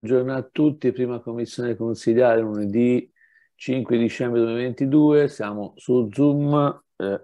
Buongiorno a tutti, prima commissione consigliare lunedì 5 dicembre 2022, siamo su Zoom,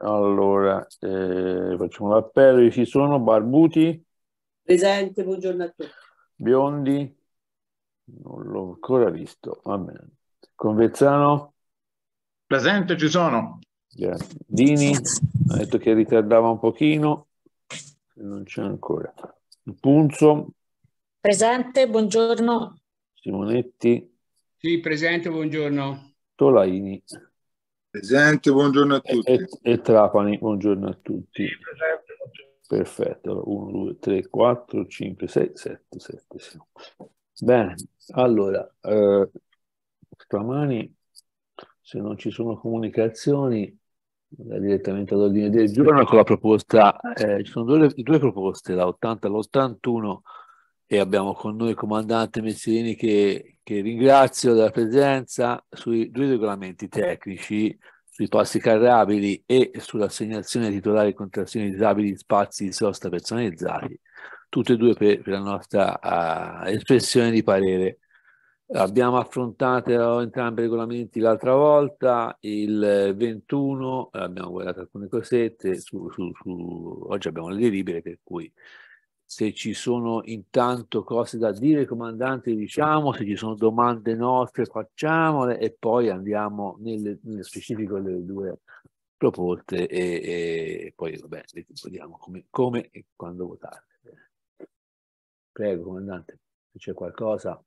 facciamo l'appello, ci sono Barbuti? Presente, buongiorno a tutti. Biondi? Non l'ho ancora visto, va bene. Convezzano? Presente, ci sono. Grazie. Dini? Ha detto che ritardava un pochino, non c'è ancora. Punzo? Presente, buongiorno. Simonetti? Sì, presente, buongiorno. Tolaini? Presente, buongiorno a tutti. E Trapani, buongiorno a tutti. Sì, presente, buongiorno. Perfetto, 1, 2, 3, 4, 5, 6, 7, 7 siamo. Bene, allora, stamani, se non ci sono comunicazioni, direttamente all'ordine del giorno con la proposta, ci sono due proposte, la 80 e l'81, e abbiamo con noi il comandante Messerini che ringrazio della presenza sui due regolamenti tecnici, sui passi carrabili e sull'assegnazione ai titolari e contrazioni disabili di spazi di sosta personalizzati, tutte e due per la nostra espressione di parere. Abbiamo affrontato entrambi i regolamenti l'altra volta, il 21, abbiamo guardato alcune cosette, oggi abbiamo le delibere, per cui se ci sono intanto cose da dire, comandante, diciamo, se ci sono domande nostre facciamole e poi andiamo nelle specifico delle due proposte e poi vabbè, vediamo come e quando votare. Prego, comandante, se c'è qualcosa.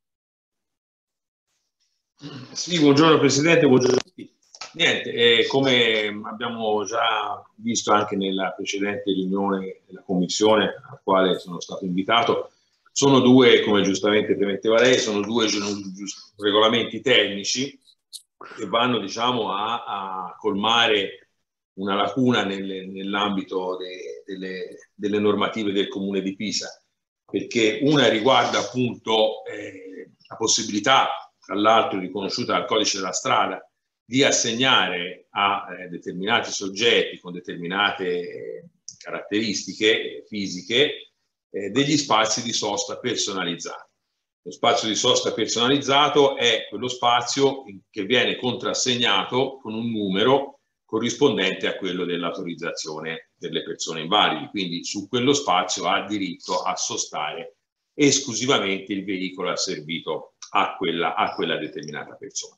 Sì, buongiorno Presidente, buongiorno a tutti. Niente, come abbiamo già visto anche nella precedente riunione della Commissione alla quale sono stato invitato, sono due, come giustamente premetteva lei, sono due regolamenti tecnici che vanno, diciamo, a colmare una lacuna nell'ambito delle normative del Comune di Pisa, perché una riguarda appunto la possibilità, tra l'altro riconosciuta dal codice della strada, di assegnare a determinati soggetti con determinate caratteristiche fisiche degli spazi di sosta personalizzati. Lo spazio di sosta personalizzato è quello spazio che viene contrassegnato con un numero corrispondente a quello dell'autorizzazione delle persone invalidi, quindi su quello spazio ha diritto a sostare esclusivamente il veicolo asservito a quella determinata persona.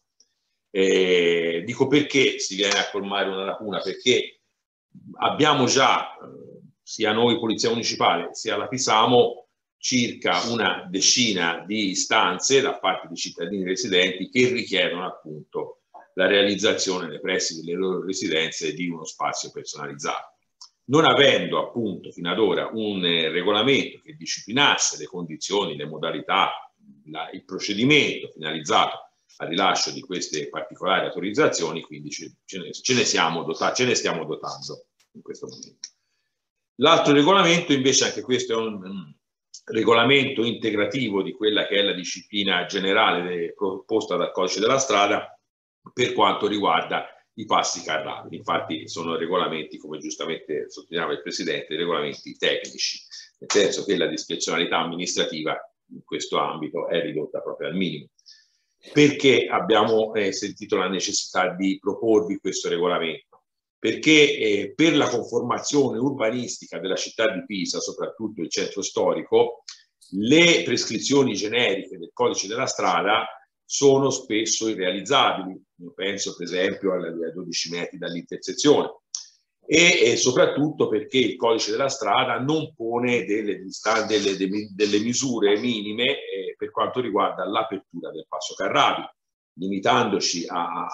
Dico perché si viene a colmare una lacuna, perché abbiamo già, sia noi Polizia Municipale sia la Pisamo, circa una decina di istanze da parte di cittadini residenti che richiedono appunto la realizzazione nei pressi delle loro residenze di uno spazio personalizzato. Non avendo appunto fino ad ora un regolamento che disciplinasse le condizioni, le modalità, il procedimento finalizzato al rilascio di queste particolari autorizzazioni, quindi ce ne stiamo dotando in questo momento. L'altro regolamento invece, anche questo è un regolamento integrativo di quella che è la disciplina generale proposta dal codice della strada per quanto riguarda i passi carrabili. Infatti sono regolamenti, come giustamente sottolineava il Presidente, regolamenti tecnici, nel senso che la discrezionalità amministrativa in questo ambito è ridotta proprio al minimo. Perché abbiamo sentito la necessità di proporvi questo regolamento? Perché per la conformazione urbanistica della città di Pisa, soprattutto il centro storico, le prescrizioni generiche del codice della strada sono spesso irrealizzabili. Io penso per esempio ai 12 metri dall'intersezione e soprattutto perché il codice della strada non pone delle misure minime per quanto riguarda l'apertura del passo carrabile, limitandosi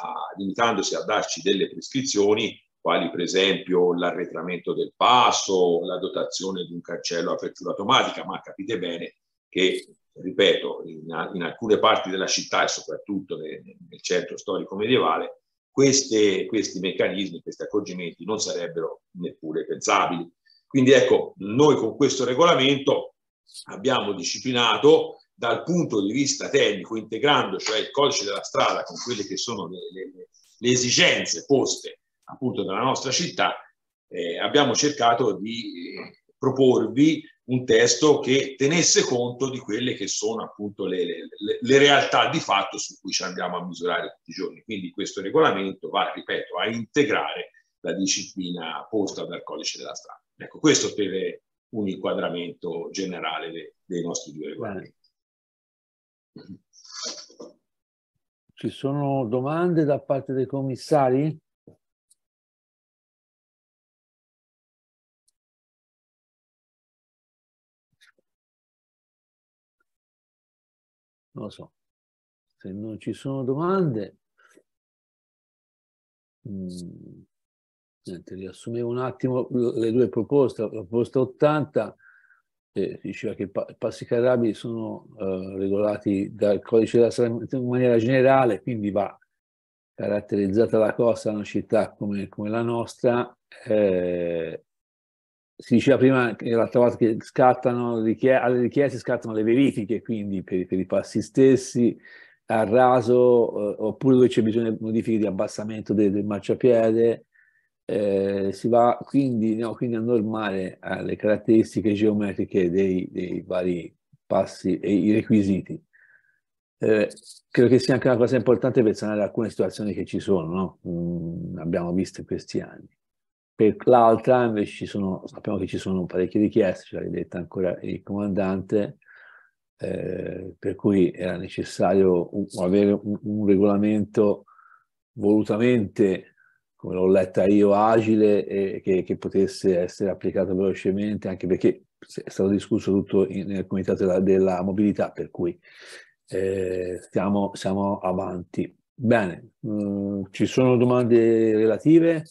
a darci delle prescrizioni quali per esempio l'arretramento del passo, la dotazione di un cancello a apertura automatica, ma capite bene che, ripeto, in alcune parti della città e soprattutto nel centro storico medievale, questi meccanismi, questi accorgimenti non sarebbero neppure pensabili. Quindi ecco, noi con questo regolamento abbiamo disciplinato dal punto di vista tecnico, integrando cioè il codice della strada con quelle che sono le esigenze poste appunto dalla nostra città, abbiamo cercato di proporvi un testo che tenesse conto di quelle che sono appunto le realtà di fatto su cui ci andiamo a misurare tutti i giorni. Quindi questo regolamento va, ripeto, a integrare la disciplina posta dal codice della strada. Ecco, questo per un inquadramento generale dei nostri due regolamenti. Ci sono domande da parte dei commissari? Non lo so. Se non ci sono domande, niente, riassumevo un attimo le due proposte. La proposta 80 diceva che i passi carrabili sono regolati dal codice della strada in maniera generale, quindi va caratterizzata la costa da una città come la nostra. Si diceva prima che l'altra volta che scattano alle richieste scattano le verifiche, quindi per i passi stessi a raso, oppure dove c'è bisogno di modifiche di abbassamento del marciapiede, si va quindi a normare le caratteristiche geometriche dei vari passi e i requisiti. Credo che sia anche una cosa importante per sanare alcune situazioni che ci sono, no? Abbiamo visto in questi anni. Per l'altra invece sappiamo che ci sono parecchie richieste, ce l'ha detto ancora il comandante, per cui era necessario avere un regolamento volutamente, come l'ho letta io, agile e che potesse essere applicato velocemente, anche perché è stato discusso tutto nel comitato della mobilità, per cui siamo avanti. Bene, ci sono domande relative?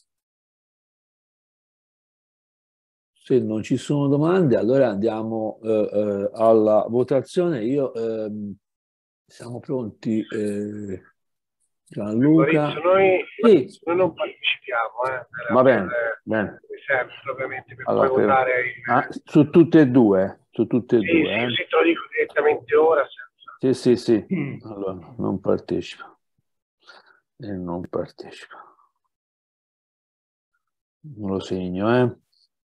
Se non ci sono domande, allora andiamo alla votazione. Siamo pronti, Gianluca? Noi Sì. non partecipiamo. Va bene, bene. Sempre, ovviamente, per Allora, poi votare. su tutte e due? Su tutte e Sì, due? sì, te lo dico direttamente ora. Senza... Sì. Allora, non partecipa. E non partecipa. Non lo segno,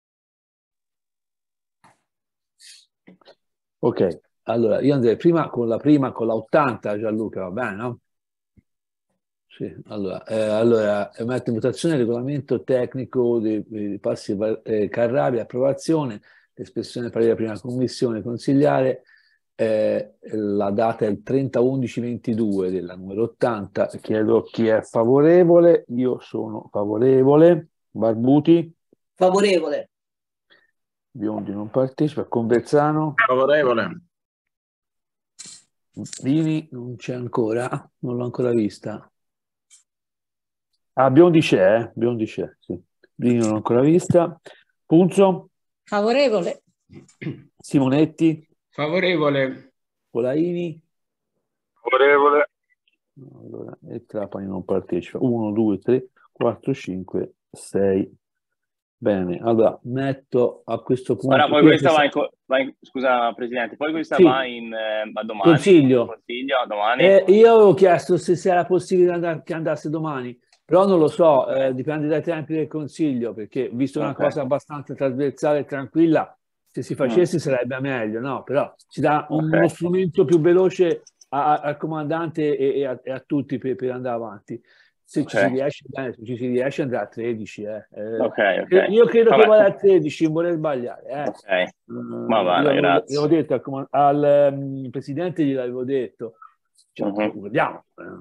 Ok, allora io andrei prima con la 80, Gianluca, va bene, no? Sì, allora metto in votazione il regolamento tecnico dei passi carrabili, approvazione, l'espressione parere della prima commissione consigliare, la data è il 30/11/22 della numero 80, chiedo chi è favorevole, io sono favorevole, Barbuti? Favorevole. Biondi non partecipa, Conversano? Favorevole. Dini non c'è ancora, non l'ho ancora vista. Ah, Biondi c'è, sì. Dini non l'ho ancora vista. Punzo? Favorevole. Simonetti? Favorevole. Colaini? Favorevole. Allora, e Trapani non partecipa. 1, 2, 3, 4, 5, 6. Bene, allora metto a questo punto... Ora poi questa scusa Presidente, poi questa sì. va a domani. Consiglio domani. Io avevo chiesto se era possibile che andasse domani, però non lo so, dipende dai tempi del Consiglio, perché visto una cosa abbastanza trasversale e tranquilla, se si facesse sarebbe meglio, no? Però si dà uno strumento più veloce al comandante e a tutti per andare avanti. Se ci si riesce, bene, se ci si riesce andrà a 13. Io credo che vada a 13, non vorrei sbagliare. Ma vale, grazie. Io ho detto al Presidente, gliel'avevo detto, vediamo,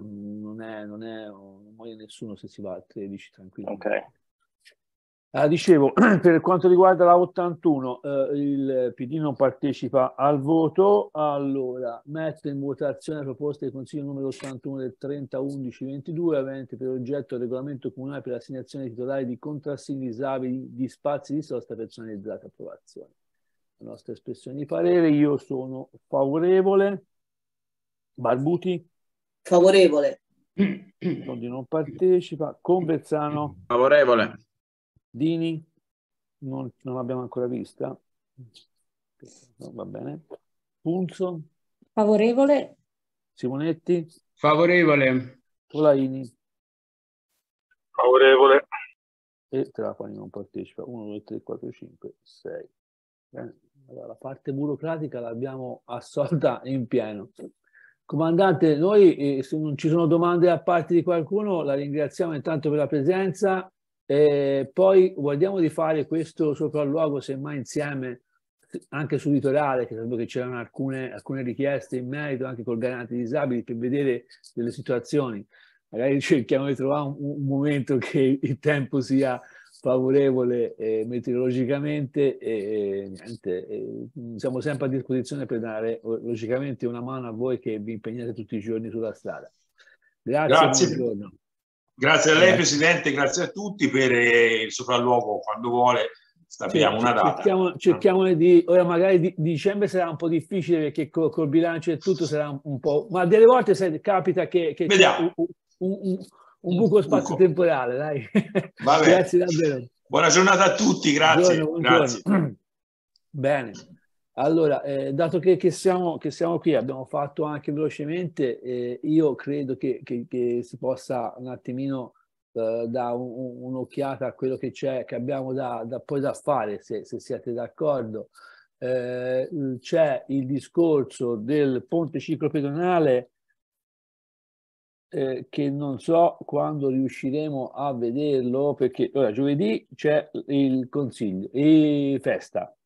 non muore nessuno se si va a 13 tranquillamente. Dicevo, per quanto riguarda la 81, il PD non partecipa al voto, allora metto in votazione la proposta del Consiglio numero 81 del 30/11/22 avente per oggetto il regolamento comunale per l'assegnazione titolari di contrassegni disabili di spazi di sosta personalizzata. Approvazione. La nostra espressione di parere, io sono favorevole. Barbuti? Favorevole. Non partecipa. Conversano? Favorevole. Dini? Non l'abbiamo ancora vista. No, va bene. Punzo? Favorevole. Simonetti? Favorevole. Colaini? Favorevole. E Trapani non partecipa. 1, 2, 3, 4, 5, 6. Bene. Allora, la parte burocratica l'abbiamo assolta in pieno. Comandante, noi se non ci sono domande da parte di qualcuno, la ringraziamo intanto per la presenza e poi guardiamo di fare questo sopralluogo semmai insieme anche sul litorale, che sapevo che c'erano alcune richieste in merito anche col garante disabili per vedere delle situazioni. Magari cerchiamo di trovare un momento che il tempo sia favorevole meteorologicamente e niente, siamo sempre a disposizione per dare logicamente una mano a voi che vi impegnate tutti i giorni sulla strada. Grazie. Buongiorno. Grazie a lei Presidente, grazie a tutti per il sopralluogo. Quando vuole stabiliamo una data. Cerchiamo di, ora magari di dicembre sarà un po' difficile perché col bilancio e tutto sarà un po', ma delle volte capita che c'è un buco spazio-temporale, dai. Grazie davvero. Buona giornata a tutti, grazie. Buongiorno. Grazie. Bene, allora, dato che siamo qui, abbiamo fatto anche velocemente, io credo che si possa un attimino dare un'occhiata a quello che c'è, che abbiamo poi da fare, se siete d'accordo. C'è il discorso del ponte ciclopedonale che non so quando riusciremo a vederlo, perché ora giovedì c'è il consiglio e festa,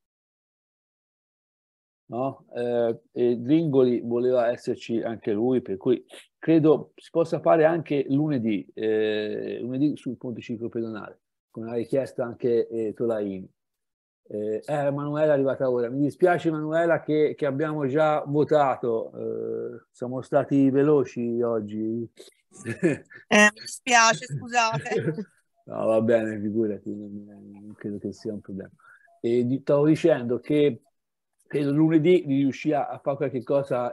no? E Dringoli voleva esserci anche lui, per cui credo si possa fare anche lunedì sul ponte ciclopedonale, con una richiesta anche Tolaini. Emanuela è arrivata ora. Mi dispiace Emanuela che abbiamo già votato, siamo stati veloci oggi. Mi dispiace, scusate. No, va bene, figurati, non credo che sia un problema. E stavo dicendo che credo lunedì di riuscire a fare qualche cosa.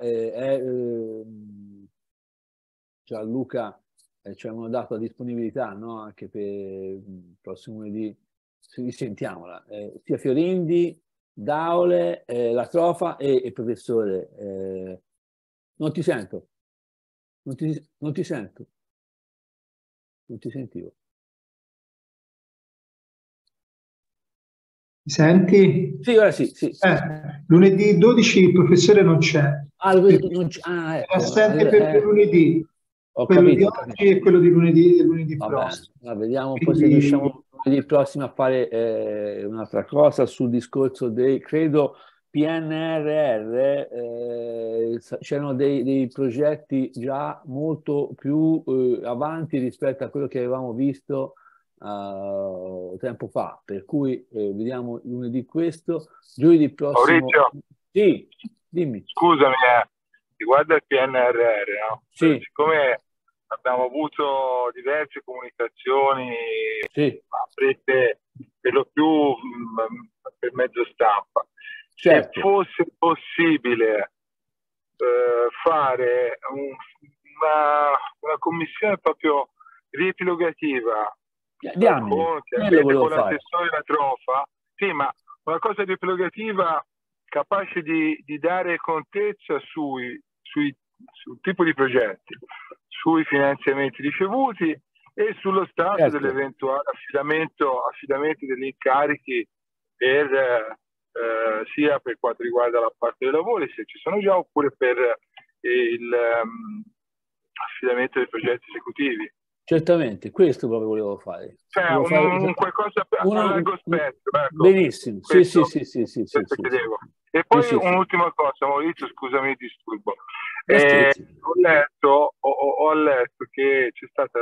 Gianluca ci hanno dato la disponibilità, no? Anche per il prossimo lunedì. Sentiamola, sia Fiorindi, Daule, la Trofa e il professore. Non ti sento, non ti sento, non ti sentivo. Mi senti? Sì, ora sì. Lunedì 12 il professore non c'è. Ecco. È assente per lunedì. Quello di oggi e quello di lunedì prossimo. Vediamo un po' se riusciamo lunedì prossimo a fare un'altra cosa sul discorso dei, credo, PNRR. C'erano dei progetti già molto più avanti rispetto a quello che avevamo visto tempo fa, per cui vediamo lunedì questo, giovedì prossimo. Maurizio, sì, dimmi. Scusami, riguardo al PNRR, no? Sì. Siccome abbiamo avuto diverse comunicazioni, prese per lo più per mezzo stampa, certo. Se fosse possibile fare una commissione proprio riepilogativa con l'assessore La Trofa, sì, ma una cosa riepilogativa capace di dare contezza sul tipo di progetti, sui finanziamenti ricevuti e sullo stato dell'eventuale affidamento degli incarichi sia per quanto riguarda la parte dei lavori, se ci sono già, oppure per l'affidamento dei progetti esecutivi. Certamente, questo proprio volevo fare. Cioè, qualcosa a largo spettro. Ecco. Benissimo, questo, sì. E poi un'ultima cosa, Maurizio, scusami il disturbo. Ho letto che c'è stata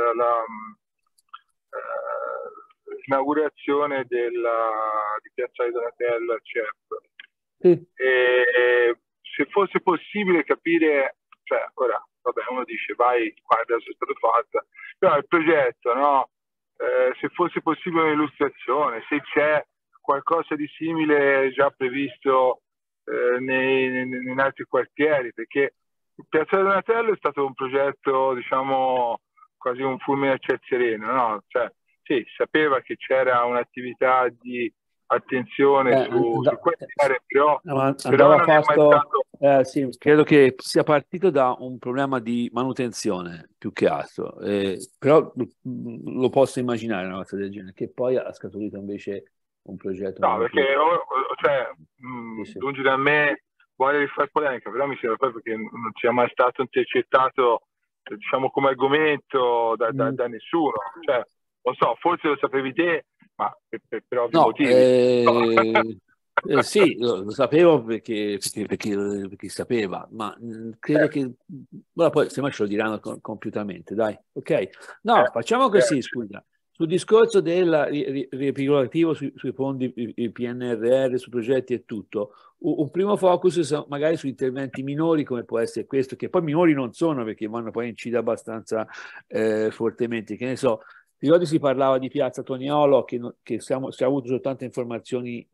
l'inaugurazione di Piazzale Donatello al CEP. Sì. E se fosse possibile capire, cioè ora, vabbè, uno dice vai, guarda, è stato fatto, però il progetto, no? Se fosse possibile un'illustrazione, se c'è qualcosa di simile già previsto in altri quartieri, perché il Piazzale Donatello è stato un progetto, diciamo, quasi un fulmine a ciel sereno, no? Cioè, sì, sapeva che c'era un'attività di attenzione su quartiere, però non è mai stato... sì, credo che sia partito da un problema di manutenzione più che altro, però lo posso immaginare una cosa del genere, che poi ha scaturito invece un progetto. No, perché cioè, sì. lungi da me vuole rifare polemica, però mi sembra proprio che non sia mai stato intercettato, diciamo, come argomento da nessuno. Cioè, non so, forse lo sapevi te, ma per ovvi motivi. Sì, lo sapevo perché sapeva, ma credo che ora poi semmai ce lo diranno compiutamente, dai, ok? No, facciamo così, scusa. Sul discorso del riepilogativo sui fondi il PNRR, sui progetti e tutto, un primo focus magari su interventi minori come può essere questo, che poi minori non sono perché vanno poi a incidere abbastanza fortemente, che ne so. Ricordo si parlava di Piazza Toniolo che si ha avuto soltanto informazioni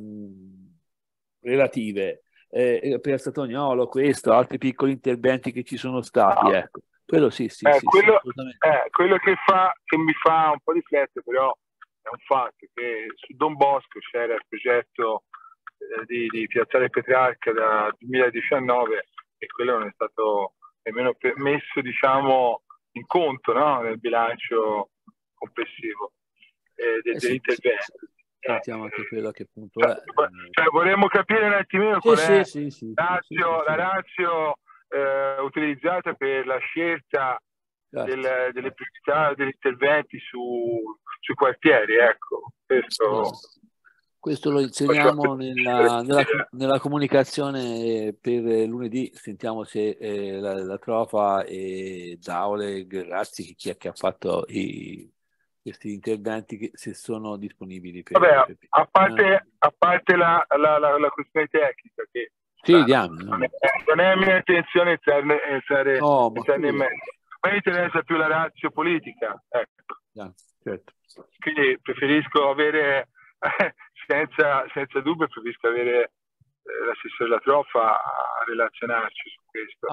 relative. Piazza Toniolo, questo, altri piccoli interventi che ci sono stati, ecco. Quello sì, quello che mi fa un po' riflettere, però è un fatto che su Don Bosco c'era il progetto di Piazzale Petrarca da 2019 e quello non è stato nemmeno messo, diciamo, in conto, no? Nel bilancio complessivo dell'intervento. Sentiamo anche quello che punto è. Cioè, vorremmo capire un attimino qual è la ratio utilizzata per la scelta delle priorità degli interventi sui quartieri, ecco. Questo lo inseriamo nella comunicazione per lunedì. Sentiamo se la Trofa e Dauleg, Razzi, chi è che ha fatto questi interventi, se sono disponibili. A parte la questione tecnica, che non è mia intenzione entrare in mezzo. A me interessa più la ratio politica, ecco. Certo. Quindi preferisco avere senza dubbio preferisco avere l'assessore La Trofa a relazionarci su questo.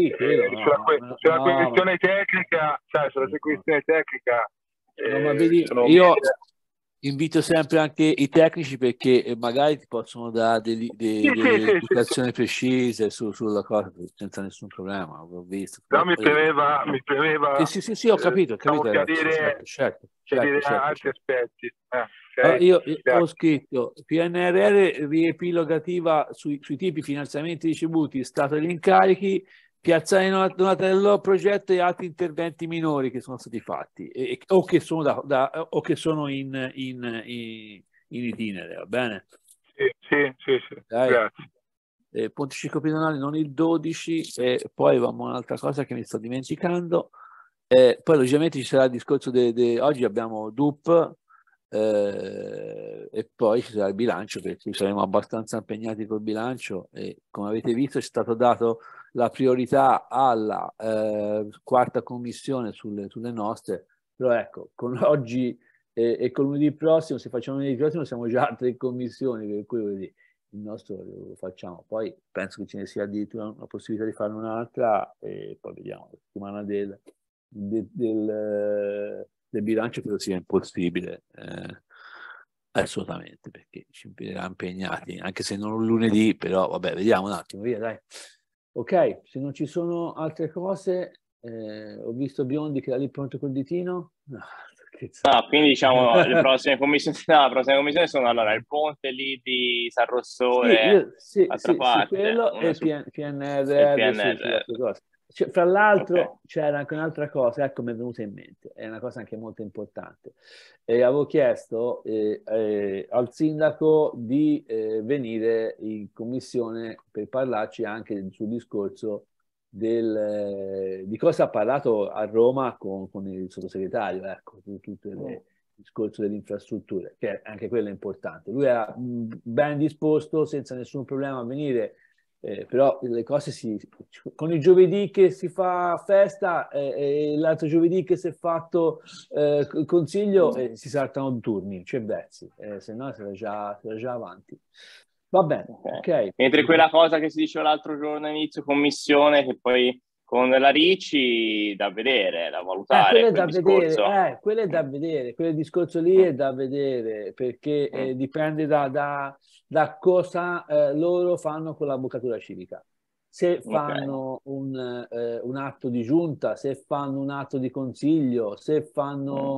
Sulla questione tecnica, sai, sulla questione tecnica ma vedi, io invito sempre anche i tecnici perché magari ti possono dare delle indicazioni precise sulla cosa senza nessun problema. Ho visto. No, mi premeva sì, ho capito, chiarire altri aspetti. Allora, io ho scritto PNRR riepilogativa sui tipi di finanziamenti ricevuti, stato degli incarichi, Piazzale Donatello progetto e altri interventi minori che sono stati fatti o che sono in itinere, va bene? Sì. Grazie. Pontificio Pedonale non il 12 e poi vamo a un'altra cosa che mi sto dimenticando. Poi logicamente ci sarà il discorso oggi abbiamo DUP e poi ci sarà il bilancio perché saremo abbastanza impegnati col bilancio e come avete visto c'è stato dato la priorità alla quarta commissione sulle nostre, però ecco, con oggi e con lunedì prossimo, se facciamo lunedì prossimo siamo già a 3 commissioni, per cui il nostro lo facciamo, poi penso che ce ne sia addirittura una possibilità di farne un'altra e poi vediamo, la settimana del bilancio credo sia impossibile assolutamente perché ci vedrà impegnati anche se non lunedì, però vabbè, vediamo un attimo, via dai. Ok, se non ci sono altre cose, ho visto Biondi che era lì pronto col ditino. No, quindi diciamo le prossime commissioni, sono allora il ponte lì di San Rossore, quello e il PNRR. Fra l'altro c'era anche un'altra cosa, ecco mi è venuta in mente, è una cosa anche molto importante. Avevo chiesto al sindaco di venire in commissione per parlarci anche sul discorso di cosa ha parlato a Roma con il sottosegretario, ecco, su tutto il discorso delle infrastrutture, che anche quello è importante. Lui era ben disposto, senza nessun problema a venire. Però le cose con il giovedì che si fa festa e l'altro giovedì che si è fatto consiglio si saltano turni, c'è vezzi, se no si era già avanti. Va bene, ok. Mentre quella cosa che si diceva l'altro giorno all'inizio commissione, che poi con la Ricci da vedere, da valutare. Quello è da vedere, quel discorso lì è da vedere, perché dipende da cosa loro fanno con l'avvocatura civica. Se fanno un atto di giunta, se fanno un atto di consiglio, se fanno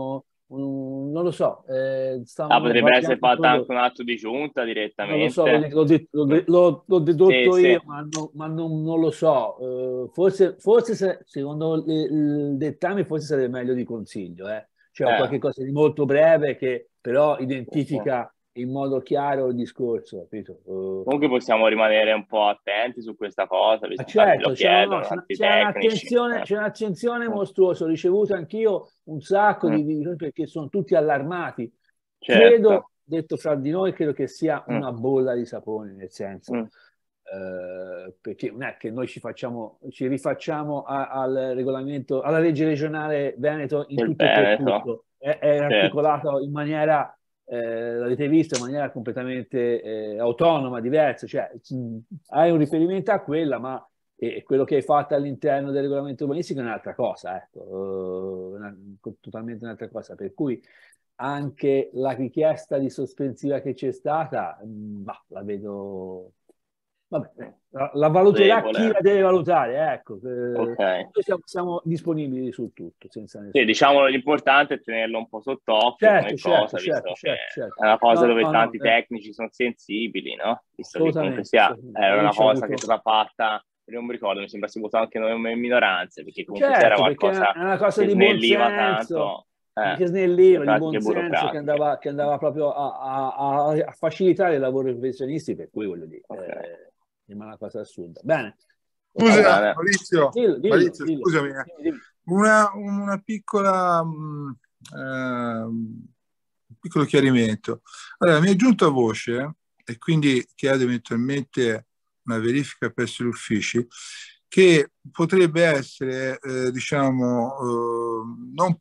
non lo so. Potrebbe essere fatta anche un atto di giunta direttamente. Non lo so, l'ho dedotto sì, io, sì. ma non lo so. Forse secondo il dettame forse sarebbe meglio di consiglio. Cioè qualche cosa di molto breve che però identifica in modo chiaro il discorso, capito? Comunque possiamo rimanere un po' attenti su questa cosa, visto certo, lo chiedono, c'è un'attenzione mostruosa. Ho ricevuto anch'io un sacco di perché sono tutti allarmati. Certo. Credo, detto fra di noi, credo che sia una bolla di sapone, nel senso perché non è che noi ci rifacciamo al regolamento, alla legge regionale Veneto in tutto e per tutto. È articolato in maniera l'avete visto, in maniera completamente autonoma, diversa, cioè hai un riferimento a quella, ma quello che hai fatto all'interno del regolamento urbanistico è un'altra cosa, ecco, totalmente un'altra cosa, per cui anche la richiesta di sospensiva che c'è stata, la vedo... Vabbè, la valuterà chi la deve valutare, ecco. Okay. Noi siamo disponibili su tutto, senza nessuno. Sì, diciamo l'importante è tenerlo un po' sott'occhio come cosa, visto che è una cosa dove tanti tecnici sono sensibili, no? Visto che comunque era una cosa che è stata fatta, non mi ricordo, mi sembra si votava anche noi in minoranza, perché comunque c'era qualcosa è una cosa che di snelliva buon senso, tanto. Che snelliva, di buon senso, che andava proprio a facilitare il lavoro dei professionisti, per cui voglio dire... è una cosa assurda. Bene. Scusa, Maurizio, dillo. Scusami. Una piccola un piccolo chiarimento. Allora, mi è giunta voce, e quindi chiedo eventualmente una verifica presso gli uffici, che potrebbe essere, non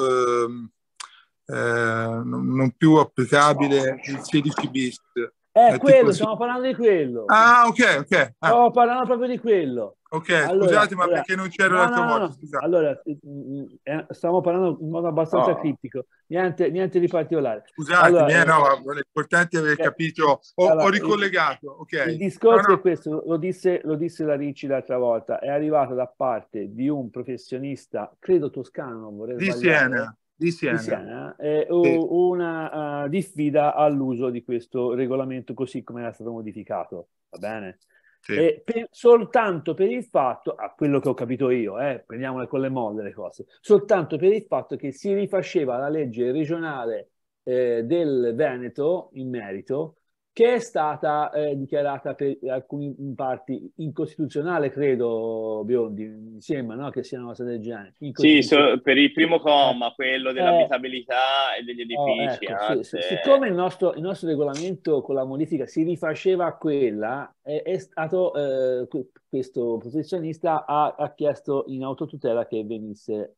più applicabile il 16 bis. Quello, stiamo parlando di quello. Ok. Stiamo parlando proprio di quello. Ok, allora, scusate, ma perché non c'ero l'altra volta? No. Allora, stiamo parlando in modo abbastanza criptico, niente di particolare. Scusatemi, l'importante è aver capito, ho ricollegato. Okay. Il discorso è questo, lo disse la Ricci l'altra volta, è arrivato da parte di un professionista, credo toscano, non vorrei sbagliare. Di Siena. Una diffida all'uso di questo regolamento così come era stato modificato, va bene? Sì. Soltanto per il fatto, a quello che ho capito io, prendiamole con le molle le cose, soltanto per il fatto che si rifaceva la legge regionale del Veneto in merito, che è stata dichiarata per alcuni parti incostituzionale, credo, Biondi, mi sembra, no? Che sia una cosa del genere. Sì, per il primo comma, quello dell'abitabilità e degli edifici. Ecco, siccome il nostro regolamento con la modifica si rifaceva a quella, è stato questo professionista ha chiesto in autotutela che venisse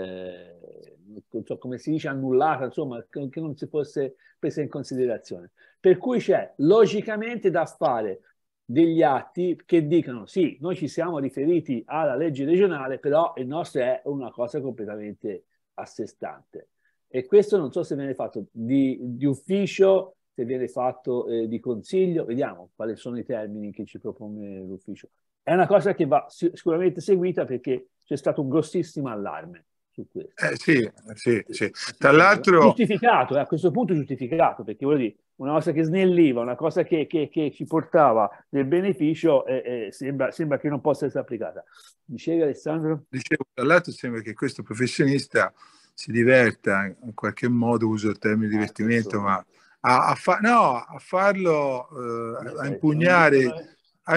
non so come si dice, annullata, insomma, che non si fosse presa in considerazione. Per cui c'è logicamente da fare degli atti che dicano sì, noi ci siamo riferiti alla legge regionale, però il nostro è una cosa completamente a sé stante. E questo non so se viene fatto di ufficio, se viene fatto di consiglio, vediamo quali sono i termini che ci propone l'ufficio. È una cosa che va sicuramente seguita perché c'è stato un grossissimo allarme su questo. Sì. Tra l'altro... Giustificato, a questo punto giustificato, perché voglio dire, una cosa che snelliva, una cosa che ci portava del beneficio, sembra che non possa essere applicata. Dicevi, Alessandro? Dicevo, tra l'altro sembra che questo professionista si diverta in qualche modo, uso il termine divertimento, ma a farlo, a impugnare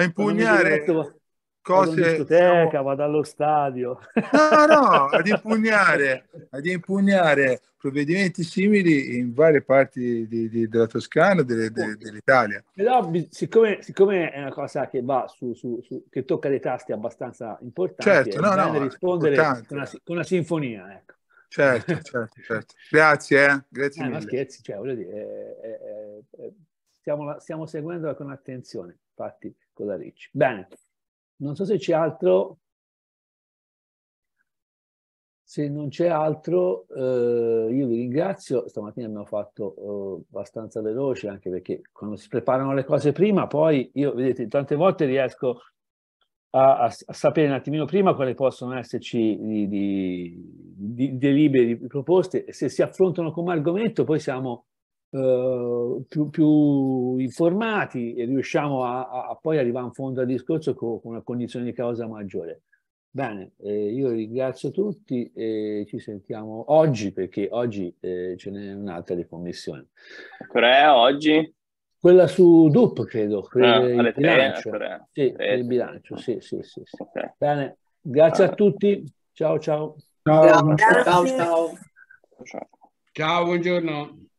cose, vado in discoteca, vado allo stadio. ad impugnare provvedimenti simili in varie parti della Toscana, dell'Italia. Però siccome è una cosa che va che tocca dei tasti abbastanza importanti, certo, è rispondere con una sinfonia, ecco. Certo. Grazie mille. Ma scherzi, cioè, voglio dire, stiamo seguendo con attenzione, infatti, con la Ricci. Bene, non so se c'è altro. Se non c'è altro, io vi ringrazio. Stamattina abbiamo fatto abbastanza veloce, anche perché quando si preparano le cose prima, poi io, vedete, tante volte riesco a sapere un attimino prima quali possono esserci di delibere, di proposte, e se si affrontano come argomento poi siamo più informati e riusciamo a poi arrivare in fondo al discorso con una condizione di causa maggiore. Bene, io ringrazio tutti e ci sentiamo oggi, perché oggi ce n'è un'altra di commissione. È oggi? Quella su DUP, credo, il bilancio. Sì, il bilancio, sì. Okay. Bene, grazie a tutti. Ciao. Ciao. Ciao, buongiorno.